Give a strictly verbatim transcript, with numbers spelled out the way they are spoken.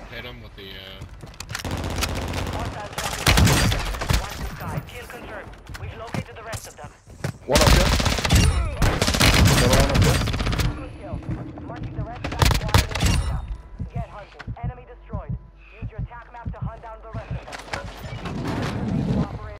Hit him with the, uh... One to sky. Kill confirmed. We've located the rest of them. One up here.